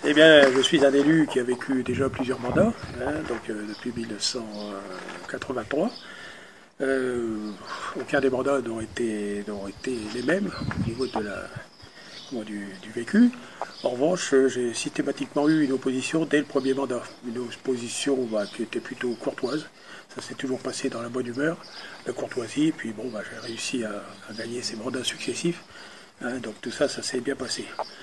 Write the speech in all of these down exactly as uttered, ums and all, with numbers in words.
Eh bien, je suis un élu qui a vécu déjà plusieurs mandats, hein, donc euh, depuis mille neuf cent quatre-vingt-trois. Euh, aucun des mandats n'ont été, été les mêmes au niveau de la, comment, du, du vécu. En revanche, j'ai systématiquement eu une opposition dès le premier mandat. Une opposition bah, qui était plutôt courtoise. Ça s'est toujours passé dans la bonne humeur, la courtoisie. Puis bon, bah, j'ai réussi à, à gagner ces mandats successifs. Hein, donc tout ça, ça s'est bien passé.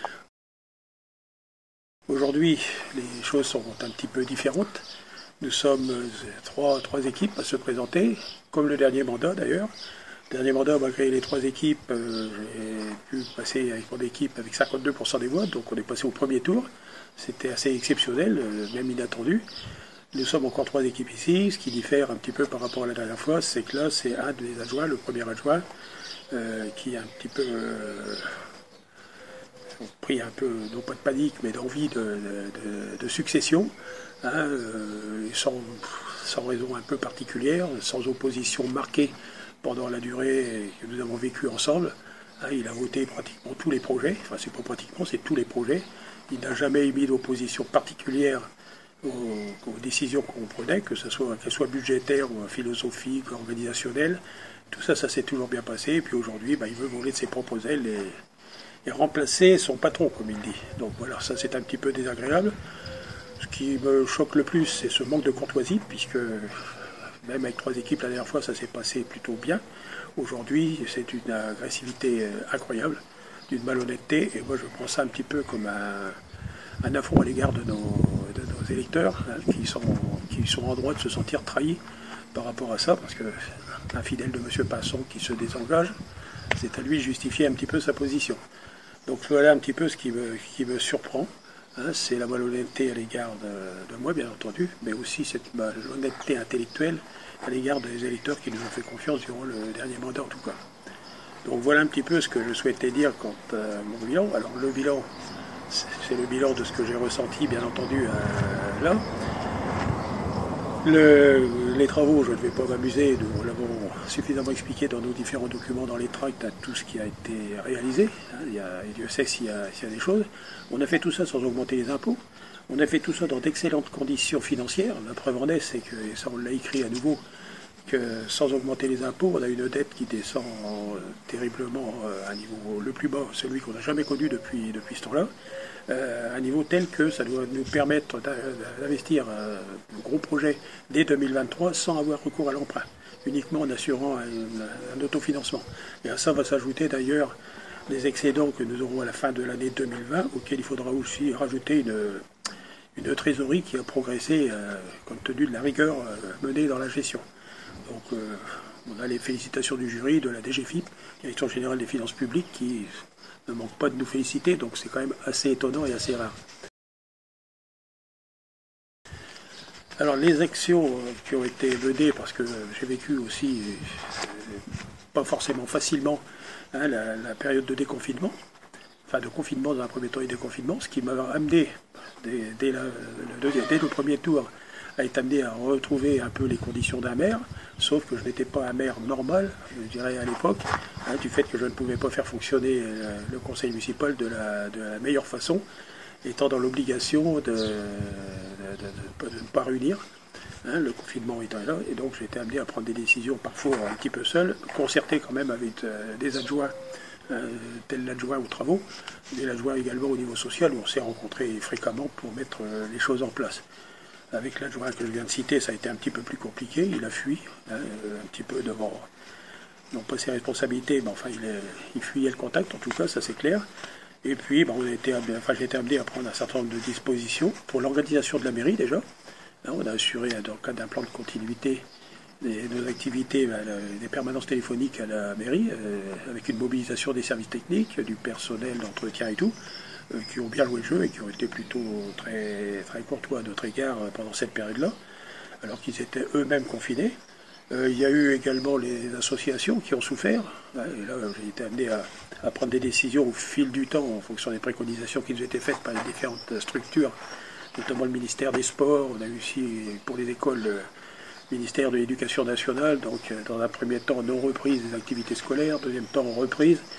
Aujourd'hui, les choses sont un petit peu différentes. Nous sommes trois, trois équipes à se présenter, comme le dernier mandat d'ailleurs. Le dernier mandat, malgré les trois équipes, euh, j'ai pu passer avec mon équipe avec cinquante-deux pour cent des voix, donc on est passé au premier tour. C'était assez exceptionnel, euh, même inattendu. Nous sommes encore trois équipes ici. Ce qui diffère un petit peu par rapport à la dernière fois, c'est que là, c'est un des adjoints, le premier adjoint, euh, qui est un petit peu... Euh, pris un peu, non pas de panique, mais d'envie de, de, de succession, hein, euh, sans, sans raison un peu particulière, sans opposition marquée pendant la durée que nous avons vécue ensemble. Hein, il a voté pratiquement tous les projets, enfin c'est pas pratiquement, c'est tous les projets. Il n'a jamais émis d'opposition particulière aux, aux décisions qu'on prenait, que ce soit qu'elles soient budgétaires ou philosophiques, organisationnelles. Tout ça, ça s'est toujours bien passé. Et puis aujourd'hui, bah, il veut voler de ses propres ailes et et remplacer son patron, comme il dit. Donc voilà, ça c'est un petit peu désagréable. Ce qui me choque le plus, c'est ce manque de courtoisie, puisque même avec trois équipes la dernière fois, ça s'est passé plutôt bien. Aujourd'hui, c'est une agressivité incroyable, d'une malhonnêteté, et moi je prends ça un petit peu comme un, un affront à l'égard de nos, de nos électeurs, hein, qui, sont, qui sont en droit de se sentir trahis par rapport à ça, parce qu'un fidèle de M. Pinson qui se désengage, c'est à lui de justifier un petit peu sa position. Donc voilà un petit peu ce qui me, qui me surprend, hein, c'est la malhonnêteté à l'égard de, de moi, bien entendu, mais aussi cette malhonnêteté intellectuelle à l'égard des électeurs qui nous ont fait confiance durant le dernier mandat en tout cas. Donc voilà un petit peu ce que je souhaitais dire quant à mon bilan. Alors le bilan, c'est le bilan de ce que j'ai ressenti, bien entendu, euh, là. Le, les travaux, je ne vais pas m'amuser, nous l'avons suffisamment expliqué dans nos différents documents, dans les tracts, à tout ce qui a été réalisé. Hein, il y a, et Dieu sait s'il y, s'il y a des choses. On a fait tout ça sans augmenter les impôts. On a fait tout ça dans d'excellentes conditions financières. La preuve en est, c'est que, et ça on l'a écrit à nouveau, que sans augmenter les impôts, on a une dette qui descend euh, terriblement euh, à un niveau le plus bas, celui qu'on n'a jamais connu depuis, depuis ce temps-là. Euh, un niveau tel que ça doit nous permettre d'investir euh, de gros projets dès deux mille vingt-trois sans avoir recours à l'emprunt, uniquement en assurant un, un autofinancement. Et à ça va s'ajouter d'ailleurs les excédents que nous aurons à la fin de l'année deux mille vingt, auxquels il faudra aussi rajouter une, une trésorerie qui a progressé euh, compte tenu de la rigueur euh, menée dans la gestion. Donc euh, on a les félicitations du jury, de la D G F I P, Direction Générale des Finances Publiques, qui ne manque pas de nous féliciter, donc c'est quand même assez étonnant et assez rare. Alors les actions qui ont été menées, parce que j'ai vécu aussi, euh, pas forcément facilement, hein, la, la période de déconfinement, enfin de confinement dans un premier temps et déconfinement, ce qui m'a amené, dès, dès, la, le, dès le premier tour, a été amené à retrouver un peu les conditions d'un maire, sauf que je n'étais pas un maire normal, je dirais à l'époque, hein, du fait que je ne pouvais pas faire fonctionner euh, le conseil municipal de la, de la meilleure façon, étant dans l'obligation de, de, de, de, de ne pas réunir, hein, le confinement étant là, et donc j'ai été amené à prendre des décisions parfois un petit peu seul, concerté quand même avec euh, des adjoints, euh, tel l'adjoint aux travaux, mais l'adjoint également au niveau social, où on s'est rencontrés fréquemment pour mettre euh, les choses en place. Avec l'adjoint que je viens de citer, ça a été un petit peu plus compliqué. Il a fui, hein, un petit peu devant, non pas ses responsabilités, mais enfin, il, est, il fuyait le contact, en tout cas, ça c'est clair. Et puis, ben, on a été, enfin, j'ai été amené à prendre un certain nombre de dispositions pour l'organisation de la mairie, déjà. Hein, on a assuré, dans le cadre d'un plan de continuité, des, nos activités, ben, des permanences téléphoniques à la mairie, euh, avec une mobilisation des services techniques, du personnel d'entretien et tout, qui ont bien joué le jeu et qui ont été plutôt très, très courtois à notre égard pendant cette période-là, alors qu'ils étaient eux-mêmes confinés. Euh, il y a eu également les associations qui ont souffert, hein, et là j'ai été amené à, à prendre des décisions au fil du temps en fonction des préconisations qui nous étaient faites par les différentes structures, notamment le ministère des Sports. On a eu aussi pour les écoles le ministère de l'Éducation nationale, donc dans un premier temps non reprise des activités scolaires, deuxième temps reprise.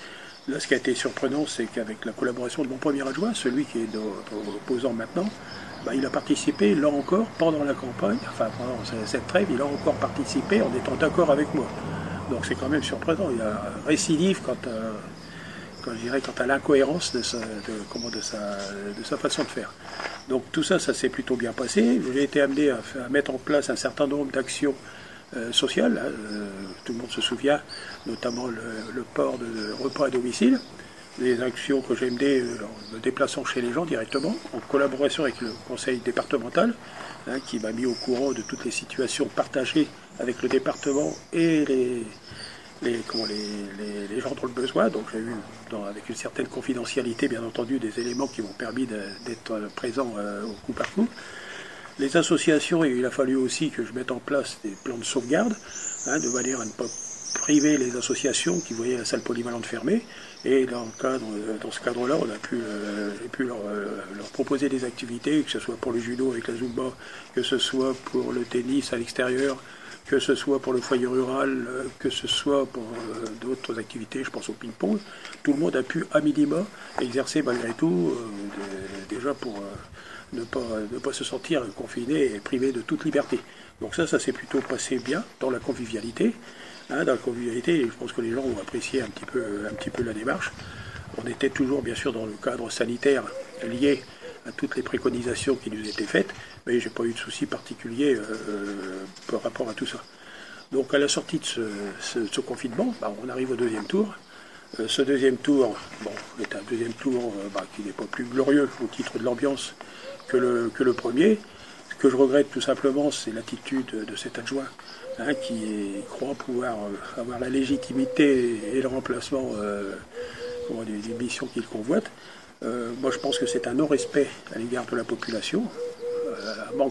Là, ce qui a été surprenant, c'est qu'avec la collaboration de mon premier adjoint, celui qui est opposant maintenant, bah, il a participé, là encore, pendant la campagne, enfin pendant cette trêve, il a encore participé en étant d'accord avec moi. Donc c'est quand même surprenant. Il y a récidive quant à, quand, je dirais, quant à l'incohérence de sa, de, comment, de, sa, de sa façon de faire. Donc tout ça, ça s'est plutôt bien passé. J'ai été amené à, à mettre en place un certain nombre d'actions euh, sociales. Hein. Euh, tout le monde se souvient, notamment le, le port de repas à domicile. Des actions que j'ai menées en me déplaçant chez les gens directement, en collaboration avec le conseil départemental, hein, qui m'a mis au courant de toutes les situations partagées avec le département et les, les, comment, les, les, les gens dans le besoin. Donc j'ai eu, dans, avec une certaine confidentialité, bien entendu, des éléments qui m'ont permis d'être présent euh, au coup par coup. Les associations, il a fallu aussi que je mette en place des plans de sauvegarde, hein, de manière à ne pas priver les associations qui voyaient la salle polyvalente fermée. Et dans, le cadre, dans ce cadre-là, on a pu, euh, j'ai pu leur, euh, leur proposer des activités, que ce soit pour le judo avec la Zumba, que ce soit pour le tennis à l'extérieur, que ce soit pour le foyer rural, euh, que ce soit pour euh, d'autres activités, je pense au ping-pong. Tout le monde a pu, à minima, exercer malgré tout, euh, de, déjà pour euh, ne, pas, ne pas se sentir confiné et privé de toute liberté. Donc ça, ça s'est plutôt passé bien dans la convivialité. Hein, dans la convivialité, je pense que les gens ont apprécié un petit peu, un petit peu la démarche. On était toujours, bien sûr, dans le cadre sanitaire lié à toutes les préconisations qui nous étaient faites, mais j'ai pas eu de souci particulier euh, par rapport à tout ça. Donc, à la sortie de ce, ce, ce confinement, bah, on arrive au deuxième tour. Euh, ce deuxième tour, bon, est un deuxième tour euh, bah, qui n'est pas plus glorieux au titre de l'ambiance que le, que le premier. Ce que je regrette tout simplement, c'est l'attitude de cet adjoint, hein, qui croit pouvoir euh, avoir la légitimité et le remplacement euh, des, des missions qu'il convoite. Euh, moi, je pense que c'est un non-respect à l'égard de la population, euh, un, manque,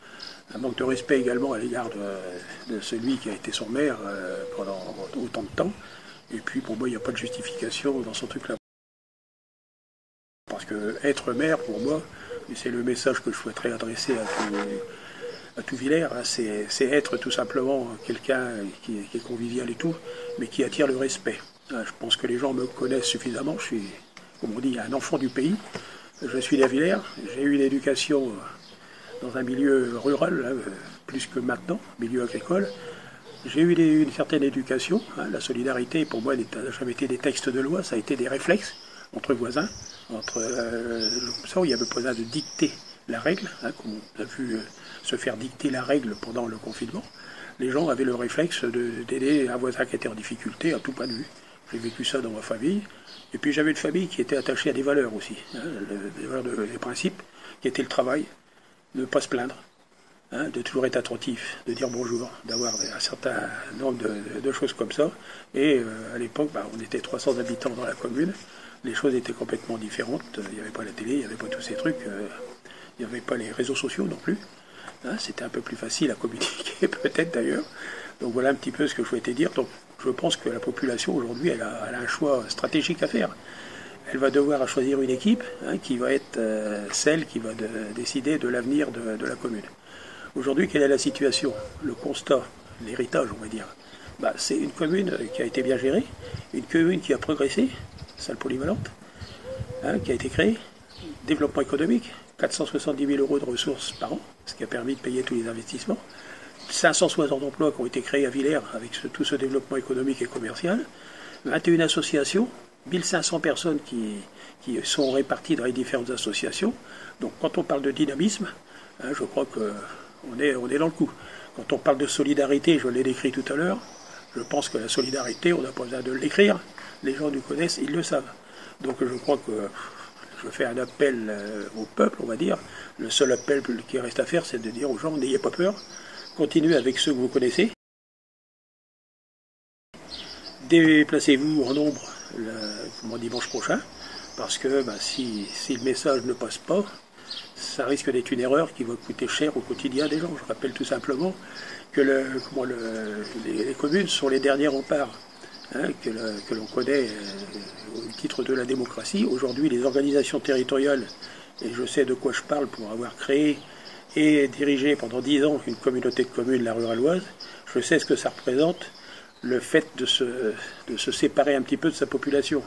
un manque de respect également à l'égard de, de celui qui a été son maire euh, pendant autant de temps. Et puis, pour moi, il n'y a pas de justification dans ce truc-là. Parce que être maire, pour moi, et c'est le message que je souhaiterais adresser à tout, à tout Villers, hein, c'est être tout simplement quelqu'un qui, qui est convivial et tout, mais qui attire le respect. Hein, je pense que les gens me connaissent suffisamment, je suis, comme on dit, un enfant du pays. Je suis à Villers, j'ai eu une éducation dans un milieu rural, hein, plus que maintenant, milieu agricole. J'ai eu des, une certaine éducation, hein, la solidarité pour moi n'a jamais été des textes de loi, ça a été des réflexes entre voisins, entre euh, ça où il y avait besoin de dicter la règle, hein, comme on a vu euh, se faire dicter la règle pendant le confinement. Les gens avaient le réflexe d'aider un voisin qui était en difficulté à tout point de vue. J'ai vécu ça dans ma famille, et puis j'avais une famille qui était attachée à des valeurs aussi, hein, des valeurs, de, des principes, qui étaient le travail, ne pas se plaindre, hein, de toujours être attentif, de dire bonjour, d'avoir un certain nombre de, de choses comme ça. Et euh, à l'époque, bah, on était trois cents habitants dans la commune. Les choses étaient complètement différentes. Il n'y avait pas la télé, il n'y avait pas tous ces trucs. Euh, il n'y avait pas les réseaux sociaux non plus. Hein, c'était un peu plus facile à communiquer, peut-être d'ailleurs. Donc voilà un petit peu ce que je souhaitais dire. Donc je pense que la population aujourd'hui, elle, elle a un choix stratégique à faire. Elle va devoir choisir une équipe, hein, qui va être euh, celle qui va de, décider de l'avenir de, de la commune. Aujourd'hui, quelle est la situation? Le constat, l'héritage, on va dire. Bah, c'est une commune qui a été bien gérée, une commune qui a progressé, salle polyvalente, hein, qui a été créée, développement économique, quatre cent soixante-dix mille euros de ressources par an, ce qui a permis de payer tous les investissements, cinq cent soixante emplois qui ont été créés à Villers avec ce, tout ce développement économique et commercial, vingt et une associations, mille cinq cents personnes qui, qui sont réparties dans les différentes associations. Donc quand on parle de dynamisme, hein, je crois qu'on est, on est dans le coup. Quand on parle de solidarité, je l'ai décrit tout à l'heure, je pense que la solidarité, on n'a pas besoin de l'écrire, les gens nous connaissent, ils le savent. Donc je crois que je fais un appel au peuple, on va dire. Le seul appel qui reste à faire, c'est de dire aux gens, n'ayez pas peur, continuez avec ceux que vous connaissez. Déplacez-vous en nombre le dimanche prochain, parce que bah, si, si le message ne passe pas, ça risque d'être une erreur qui va coûter cher au quotidien des gens. Je rappelle tout simplement que le, comment le, les, les communes sont les derniers remparts, hein, que, le, que l'on connaît euh, au titre de la démocratie. Aujourd'hui, les organisations territoriales, et je sais de quoi je parle pour avoir créé et dirigé pendant dix ans une communauté de communes, la Ruraloise, je sais ce que ça représente, le fait de se, de se séparer un petit peu de sa population.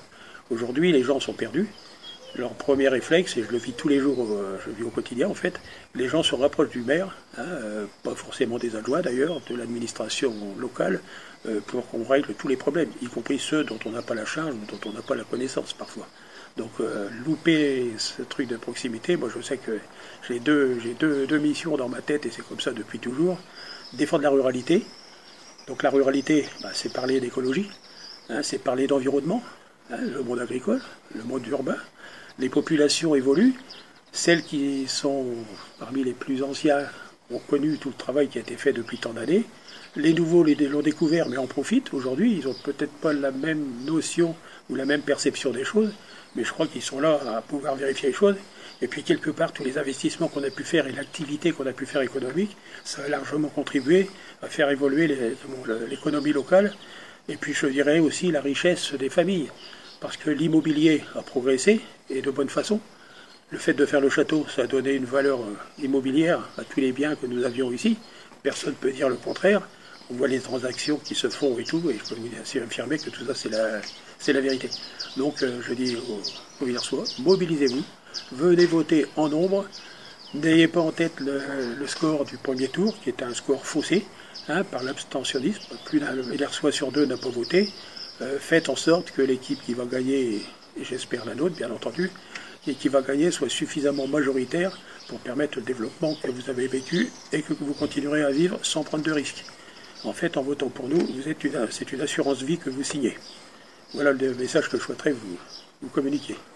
Aujourd'hui, les gens sont perdus. Leur premier réflexe, et je le vis tous les jours, euh, je le vis au quotidien en fait, les gens se rapprochent du maire, hein, euh, pas forcément des adjoints d'ailleurs, de l'administration locale, euh, pour qu'on règle tous les problèmes, y compris ceux dont on n'a pas la charge ou dont on n'a pas la connaissance parfois. Donc euh, louper ce truc de proximité, moi je sais que j'ai deux, j'ai deux, deux missions dans ma tête et c'est comme ça depuis toujours. Défendre la ruralité. Donc la ruralité, bah, c'est parler d'écologie, hein, c'est parler d'environnement, hein, le monde agricole, le monde urbain. Les populations évoluent. Celles qui sont parmi les plus anciens ont connu tout le travail qui a été fait depuis tant d'années. Les nouveaux l'ont découvert, mais en profitent. Aujourd'hui, ils n'ont peut-être pas la même notion ou la même perception des choses, mais je crois qu'ils sont là à pouvoir vérifier les choses. Et puis, quelque part, tous les investissements qu'on a pu faire et l'activité qu'on a pu faire économique, ça a largement contribué à faire évoluer l'économie locale. Et puis, je dirais aussi la richesse des familles. Parce que l'immobilier a progressé, et de bonne façon. Le fait de faire le château, ça a donné une valeur immobilière à tous les biens que nous avions ici. Personne ne peut dire le contraire. On voit les transactions qui se font et tout, et je peux vous affirmer que tout ça, c'est la, c'est la vérité. Donc, euh, je dis aux, aux Villers-Sceaux, mobilisez-vous, venez voter en nombre, n'ayez pas en tête le, le score du premier tour, qui est un score faussé, hein, par l'abstentionnisme. Plus d'un Villers-Sceaux sur deux n'a pas voté. Euh, faites en sorte que l'équipe qui va gagner, et j'espère la nôtre, bien entendu, et qui va gagner soit suffisamment majoritaire pour permettre le développement que vous avez vécu et que vous continuerez à vivre sans prendre de risques. En fait, en votant pour nous, vous êtes une, c'est une assurance vie que vous signez. Voilà le message que je souhaiterais vous, vous communiquer.